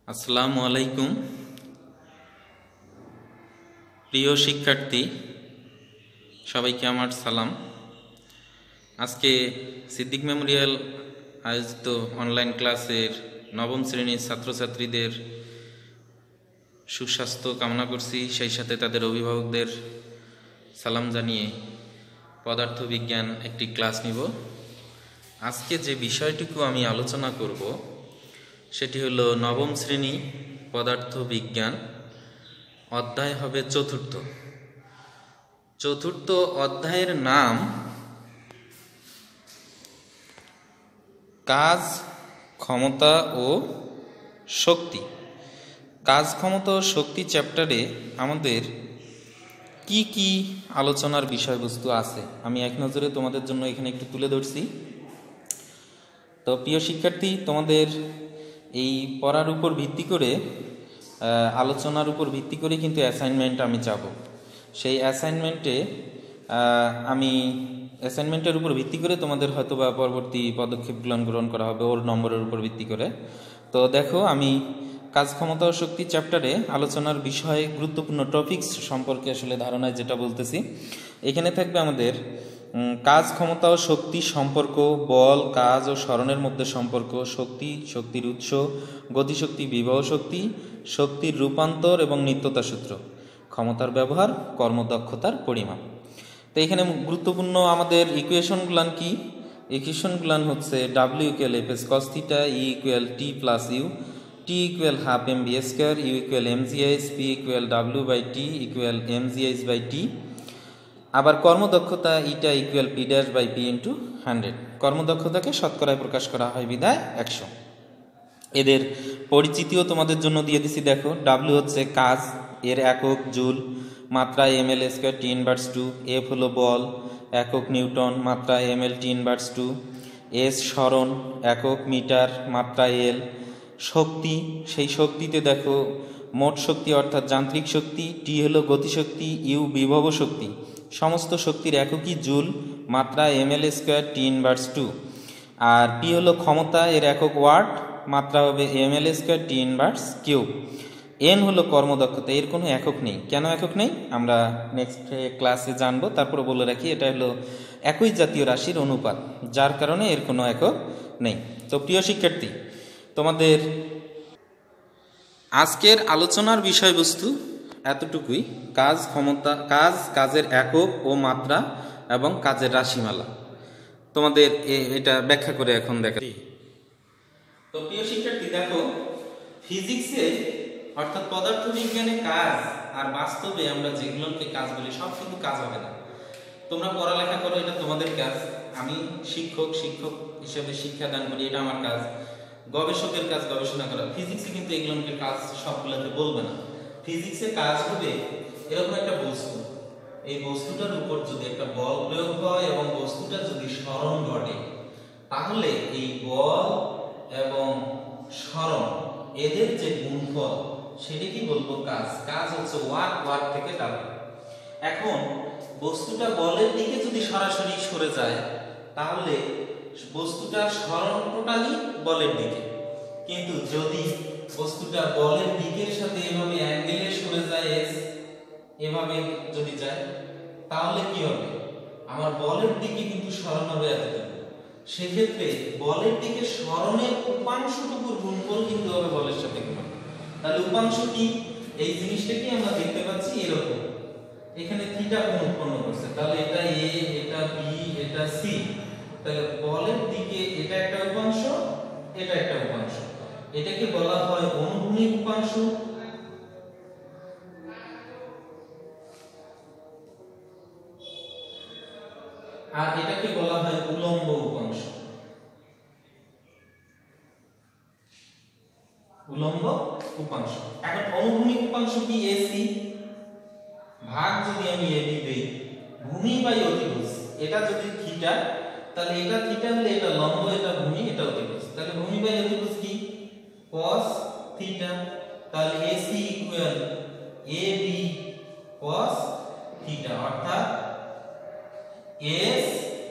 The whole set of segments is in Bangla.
আসসালামু আলাইকুম প্রিয় শিক্ষার্থী, সবাইকে আমার সালাম। আজকে সিদ্দিক মেমোরিয়াল আয়োজিত অনলাইন ক্লাসের নবম শ্রেণীর ছাত্রছাত্রীদের সুস্বাস্থ্য কামনা করছি, সেই সাথে তাদের অভিভাবকদের সালাম জানিয়ে পদার্থবিজ্ঞান একটি ক্লাস নিব। আজকে যে বিষয়টুকু আমি আলোচনা করব সেটি হলো নবম শ্রেণী পদার্থবিজ্ঞান, অধ্যায় হবে চতুর্থ অধ্যায়ের নাম কাজ, ক্ষমতা ও শক্তি। কাজ, ক্ষমতা ও শক্তি চ্যাপ্টারে আমাদের কি কি আলোচনার বিষয়বস্তু আছে আমি এক নজরে তোমাদের জন্য এখানে একটু তুলে ধরছি। তো প্রিয় শিক্ষার্থী, তোমাদের এই পড়ার উপর ভিত্তি করে, আলোচনার উপর ভিত্তি করে কিন্তু অ্যাসাইনমেন্ট আমি যাব। সেই অ্যাসাইনমেন্টের উপর ভিত্তি করে তোমাদের হয়তো বা পরবর্তী পদক্ষেপগুলো গ্রহণ করা হবে ওর নম্বরের উপর ভিত্তি করে। তো দেখো, আমি কাজ, ক্ষমতা ও শক্তি চ্যাপ্টারে আলোচনার বিষয়ে গুরুত্বপূর্ণ টপিকস সম্পর্কে আসলে ধারণায় যেটা বলতেছি, এখানে থাকবে আমাদের কাজ, ক্ষমতা ও শক্তি সম্পর্ক, বল, কাজ ও স্মরণের মধ্যে সম্পর্ক, শক্তি, শক্তির উৎস, গতিশক্তি, বিভব শক্তি, শক্তির রূপান্তর এবং নিত্যতা সূত্র, ক্ষমতার ব্যবহার, কর্মদক্ষতার পরিমাপ। তো এখানে গুরুত্বপূর্ণ আমাদের ইকুয়েশনগুলান কি? ইকুয়েশনগুলান হচ্ছে W equal F S cos theta, E equal T plus U, T equal half M B square, U equal M G H, P equal W by T equal M G H by T. আবার কর্মদক্ষতা eta equal P dash by P into 100। কর্মদক্ষতাকে শতকরায় প্রকাশ করা হয় বিধায় 100। এদের পরিচিতিও তোমাদের জন্য দিয়ে দিছি। দেখো, ডাব্লিউ হচ্ছে কাজ, এর একক জুল, মাত্রা M L square T inverse 2। F হলো বল, একক নিউটন, মাত্রা M L T inverse 2। S স্মরণ, একক মিটার, মাত্রা এল। শক্তি, সেই শক্তিতে দেখো মোট শক্তি অর্থাৎ যান্ত্রিক শক্তি, টি হলো গতিশক্তি, ইউ বিভব শক্তি, সমস্ত শক্তির এককই জুল, মাত্রা M L square T inverse 2। আর পি হলো ক্ষমতা, এর একক ওয়াট, মাত্রা হবে M L square T inverse cube. N হলো কর্মদক্ষতা, এর কোনো একক নেই। কেন একক নেই আমরা নেক্সট ক্লাসে জানবো। তারপরে বলে রাখি, এটা হলো একই জাতীয় রাশির অনুপাত, যার কারণে এর কোনো একক নেই। তো প্রিয় শিক্ষার্থী, তোমাদের আজকের আলোচনার বিষয়বস্তু এতটুকুই। কাজ, ক্ষমতা, কাজের একক ও মাত্রা এবং কাজের রাশিমালা তোমাদের এটা ব্যাখ্যা করে এখন দেখা। তো প্রিয় শিক্ষার্থী, দেখো, ফিজিক্সে অর্থাৎ পদার্থবিজ্ঞানে কাজ আর বাস্তবে আমরা যেগুলোকে কাজ বলি সব কিন্তু কাজ হবে না। তোমরা পড়ালেখা করো, এটা তোমাদের কাজ। আমি শিক্ষক হিসেবে শিক্ষাদান করি, এটা আমার কাজ। গবেষকের কাজ গবেষণা করা। ফিজিক্সে কিন্তু এগুলোকে কাজ সবগুলোতে বলবে না। ফিজিক্সে কাজ হবে এরকম একটা বস্তু, এই বস্তুটার উপর যদি একটা বল প্রয়োগ হয় এবং বস্তুটা যদি সরণ ঘটে, তাহলে এই বল এবং সরণ এদের যে গুণফল সেটা কি বলবো? কাজ হচ্ছে ওয়াট থেকে ডাব্লিউ। এখন বস্তুটা বলের দিকে যদি সরাসরি সরে যায়, তাহলে বস্তুটা সরণ টোটালি বলের দিকে। কিন্তু যদি বস্তুটা বলের দিকের সাথে এভাবে অ্যাঙ্গেলে সরে যায়, এভাবে যদি যায়, তাহলে কি হবে? আমার বলের দিকে কিন্তু সরণ হবে এতটুকু। সেক্ষেত্রে বলের দিকে সরণের উপাংশটুকুর গুণফল কিন্তু হবে বলের সাথে গুণ। তাহলে উপাংশ কি? এই জিনিসটাকে আমরা দেখতে পাচ্ছি এরকম, এখানে থিটা কোণ উৎপন্ন করছে, তাহলে এটা এ, এটা বি, এটা সি। তাহলে বলের দিকে এটা একটা উপাংশ, এটা একটা উপাংশ, এটাকে বলা হয় অনুভূমিক উপাংশ। আর এটাকে বলা হয় উলম্ব উপাংশ। এখন অনুভূমিক উপাংশ কি? এসি ভাগ যদি আমি এবি দেই, ভূমি বাই অতিভুজ, এটা যদি থিটা, তাহলে এটা থিটা হলে এটা লম্ব, এটা ভূমি, এটা অতিভুজ। তাহলে ভূমি বাই অতিভুজ কি? cos theta. তাহলে AC equal AB cos theta, অর্থাৎ এস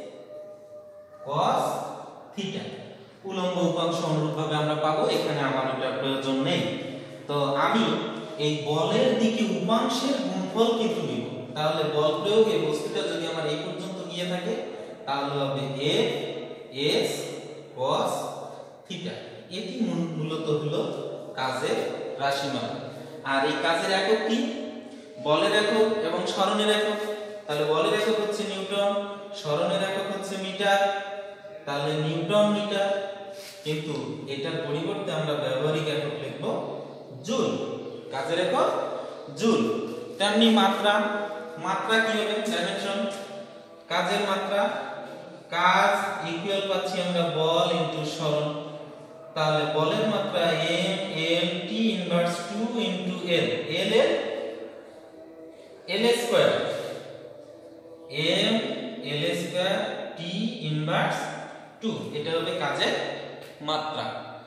cos থিটা। উলম্ব উপাংশ অনুরূপভাবে আমরা পাবো, এখানে আমার এটা প্রয়োজন নেই। তো আমি এই বলের দিকে উপাংশের গুণফল কিন্তু নিব। তাহলে বল প্রয়োগে বস্তুটা যদি আমার এই পর্যন্ত গিয়ে থাকে তাহলে হবে F S cos থিটা। এটি মূলত হলো কাজের রাশিমালা। আর এই কাজের একক কি? বলের একক এবং সরণের একক। তাহলে বলের একক হচ্ছে নিউটন, সরণের একক হচ্ছে মিটার। তাহলে নিউটন মিটার, কিন্তু এটার পরিবর্তে আমরা ব্যবহারিক একক লিখব জুল। কাজের একক জুল। তেমনি মাত্রা, মাত্রা কি হবে? ডাইমেনশন। কাজের মাত্রা, কাজ ইকুয়াল পাচ্ছি আমরা বল ইনটু সরণ। তাহলে বলের মাত্রা m m t inverse 2 into l, l এর l স্কয়ার, m l স্কয়ার t ইনভার্স 2, এটা হবে কাজের মাত্রা।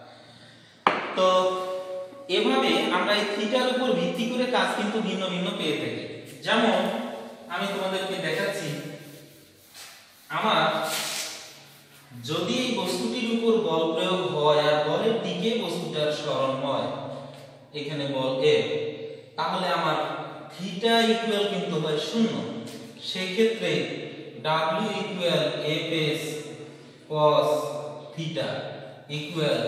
তো এভাবে আমরা এই থিটার উপর ভিত্তি করে কাজ কিন্তু ভিন্ন ভিন্ন পেয়ে থাকি। যেমন আমি তোমাদেরকে দেখাচ্ছি, আমার যদি এই বস্তুটির উপর বল প্রয়োগ হয় আর বলের দিকে বস্তুটার সরণ হয়, এখানে বল A, তাহলে আমার থিটা ইকুয়াল কিন্তু হয় 0। সেই ক্ষেত্রে W equal Fs cos theta equal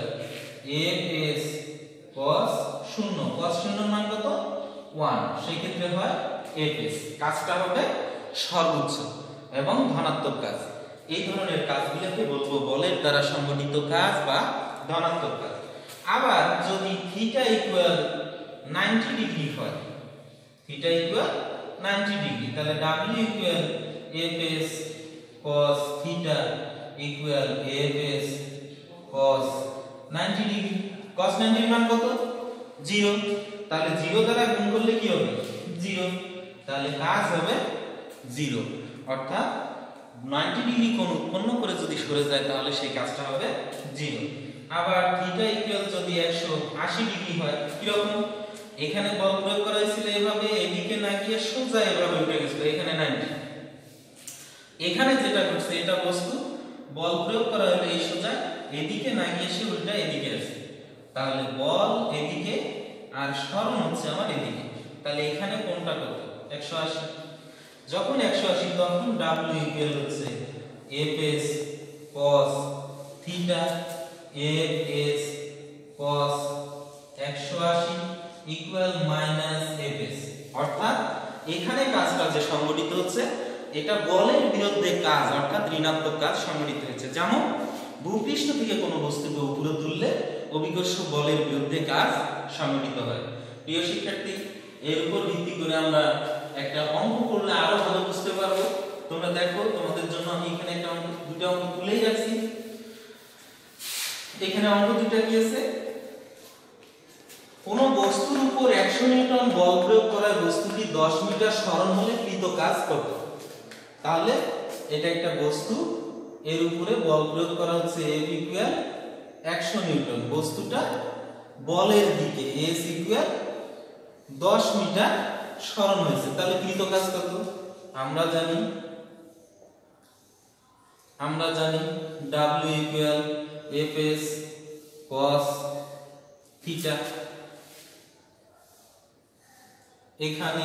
Fs cos 0। cos 0 এর মান কত? 1। সেই ক্ষেত্রে হয় Fs। কাজটা হবে সর্বোচ্চ এবং ধনাত্মক কাজ। এই ধরনের কাজগুলোকে বলবো বলের দ্বারা সংগঠিত কাজ বা ধনাত্মক কাজ। আবার যদি থিটা ইকুয়াল 90 ডিগ্রি হয়, থিটা ইকুয়াল 90 ডিগ্রি, তাহলে W equal Fs cos theta equal Fs cos 90 degree. cos 90 এর মান কত? 0। তাহলে 0 দ্বারা গুণ করলে কি হবে? 0। তাহলে কাজ হবে 0। অর্থাৎ 90 ডিগ্রি কোণ উৎপন্ন করে যদি সরে যায় তাহলে সেই কাজটা হবে 0। আবার থিটা ইকুয়াল যদি 180 ডিগ্রি হয়, কি রকম? এখানে বল প্রয়োগ করা হয়েছিল এভাবে, এদিকে না গিয়ে সোজা এভাবে উঠে গেছিল, এখানে 90। এখানে যেটা ঘটছে, এটা বস্তু, বল প্রয়োগ করা হলো এই সোজা, এদিকে না গিয়ে সে উল্টা এদিকে আসছে। তাহলে বল এদিকে আর সরণ হচ্ছে আমার এদিকে। তাহলে এখানে কোণটা কত? 180। যখন 180 তখন W ইকুয়াল হচ্ছে Fs cos theta, Fs cos 180 equal minus Fs। অর্থাৎ এখানে কাজটা যে সংগঠিত হচ্ছে এটা বলের বিরুদ্ধে কাজ, অর্থাৎ ঋণাত্মক কাজ সংগঠিত হচ্ছে। যেমন ভূপৃষ্ঠ থেকে কোনো বস্তুকে উপরে তুললে অভিকর্ষ বলের বিরুদ্ধে কাজ সংগঠিত হয়। প্রিয় শিক্ষার্থী, এর উপর ভিত্তি করে আমরা একটা অঙ্ক করলে আরো ভালো বুঝতে পারবো। তোমরা দেখো, তোমাদের জন্য আমি এখানে একটা অঙ্ক, দুটো অঙ্ক তুলেই রাখছি। এখানে অঙ্ক দুটো কি আছে? কোন বস্তুর উপর 100 নিউটন বল প্রয়োগ করায় বস্তুটি 10 মিটার সরণ হলে কৃত কাজ কত? তাহলে এটা একটা বস্তু, এর উপরে বল প্রয়োগ করা হচ্ছে F ইকুয়াল 100 নিউটন, বস্তুটা বলের দিকে S ইকুয়াল 10 মিটার সরণ হয়েছে, তাহলে কৃত কাজ কত? আমরা জানি W equal Fs cos theta. এখানে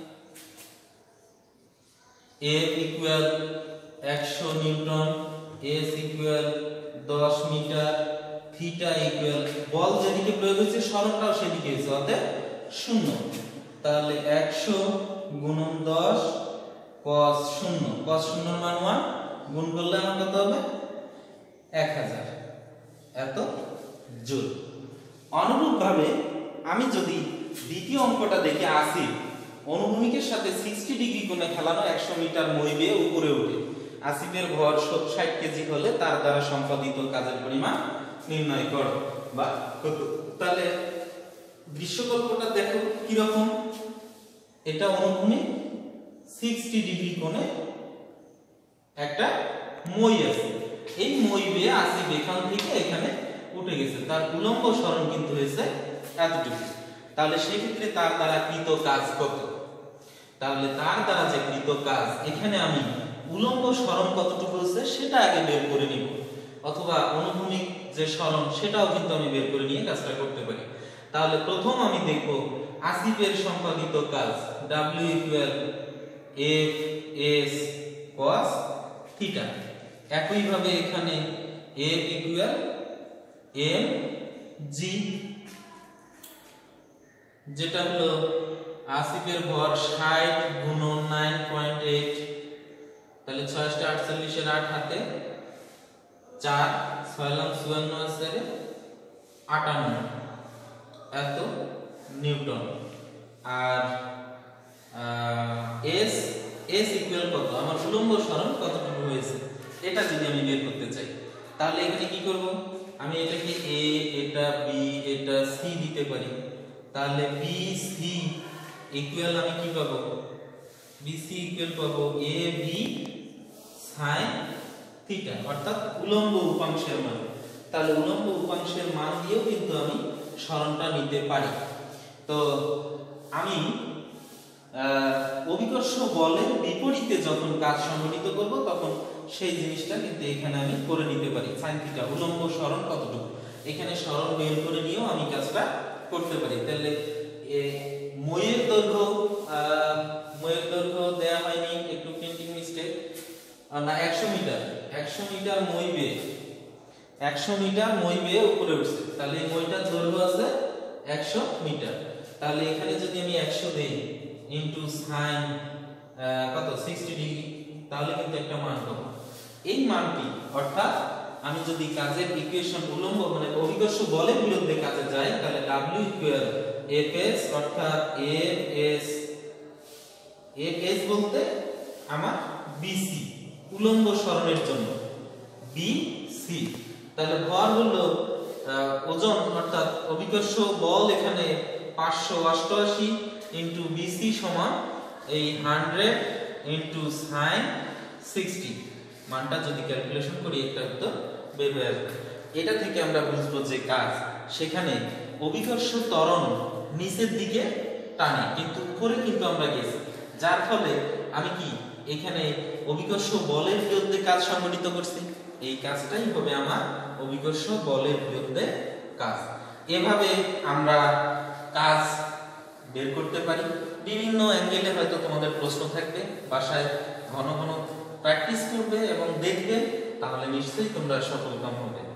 F equal 100 newton, S equal 10 metre, theta equal, বল যেদিকে প্রয়োগ হয়েছে সরণটাও সেদিকে হয়েছে, অতএব 0। তাহলে 100 গুণন 10 cos 0, cos 0 এর মান 1, গুণ করলে আমার কত হবে? 1000 এত জুল। অনুরূপভাবে আমি যদি দ্বিতীয় অঙ্কটা দেখে আসি, অনুভূমিকের সাথে 60 ডিগ্রি কোণে খেলানো 100 মিটার মই বেয়ে উপরে ওঠে, আসিফের ভর 60 কেজি হলে তার দ্বারা সম্পাদিত কাজের পরিমাণ নির্ণয় করো বা কত। তাহলে দৃশ্যকল্পটা দেখো কি রকম। এটা অনুভূমিক 60 ডিগ্রি কোণে একটা মই আছে, এই মই বেয়ে আসিফ এখান থেকে এখানে উঠে গেছে, তার উলম্ব সরণ কিন্তু হয়েছে এতটুকু। তাহলে সেই ক্ষেত্রে তার দ্বারা কৃত কাজ কত? তাহলে তার দ্বারা যে কৃত কাজ, এখানে আমি উলম্ব সরণ কতটুকু হচ্ছে সেটা আগে বের করে নিব, অথবা অনুভূমিক যে সরণ সেটাও কিন্তু আমি বের করে নিয়ে কাজটা করতে পারি। তাহলে প্রথম আমি দেখব আসিফের সম্পাদিত কাজ W equal F S cos theta. একইভাবে এখানে F ইকুয়াল M G, যেটা হলো আসিফের ভর 60 গুণন 9.8, তাহলে 6 48 এর 8 হাতে 4 6 লাম 54 আছে 58 এত নিউটন। আর এস এস ইকুয়াল কত, আমার উলম্ব সরণ কতটুকু হয়েছে এটা যদি আমি বের করতে চাই, তাহলে এখানে কি করব, আমি এটাকে এ, এটা বি, এটা সি দিতে পারি। তাহলে বি সি ইকুয়াল আমি কি পাবো, বি সি ইকুয়াল পাবো এ বি সাইন থিটা, অর্থাৎ উলম্ব উপাংশের মান। তাহলে উলম্ব উপাংশের মান দিয়েও কিন্তু আমি সরণটা নিতে পারি। তো আমি অভিকর্ষ বলের বিপরীতে যখন কাজ সংঘটিত করব তখন সেই জিনিসটা কিন্তু এখানে আমি করে নিতে পারি। সাইন থিটা উলম্ব সরণ কতটুকু, এখানে সরণ বের করে নিয়েও আমি কাজটা করতে পারি। তাহলে মইয়ের দৈর্ঘ্য দেয়া হয়নি, একটু প্রিন্টিং মিস্টেক, না 100 মিটার, 100 মিটার মই বেয়ে 100 মিটার মই বেয়ে উপরে উঠছে। তাহলে এই মইটার দৈর্ঘ্য আছে 100 মিটার। তাহলে এখানে যদি আমি 100 দেই ইনটু সাইন কত 60 ডিগ্রি, তাহলে কিন্তু একটা মান পাবো। এই মানটি অর্থাৎ আমি যদি কাজের ইকুয়েশন উলম্ব মানে অভিকর্ষ বলের বিরুদ্ধে কাজে যাই, তাহলে W ইকুয়াল Fs অর্থাৎ Fs বলতে আমার BC উলম্ব সরণের জন্য BC। তাহলে ভর হলো ওজন অর্থাৎ অভিকর্ষ বল এখানে 588 ইনটু BC সমান এই 100 ইনটু সাইন 60, মানটা যদি ক্যালকুলেশন করি একটা উত্তর বের হয়ে আসবে। এটা থেকে আমরা বুঝবো যে কাজ সেখানে অভিকর্ষ ত্বরণ নিচের দিকে টানে কিন্তু উপরে কিন্তু আমরা গেছি, যার ফলে আমি কি এখানে অভিকর্ষ বলের বিরুদ্ধে কাজ সংঘটিত করছি। এই কাজটাই হবে আমার অভিকর্ষ বলের বিরুদ্ধে কাজ। এভাবে আমরা কাজ বের করতে পারি। বিভিন্ন অ্যাঙ্গেলে হয়তো তোমাদের প্রশ্ন থাকবে, বাসায় ঘন ঘন প্র্যাকটিস করবে এবং দেখবে, তাহলে নিশ্চয়ই তোমরা সফলকাম হবে।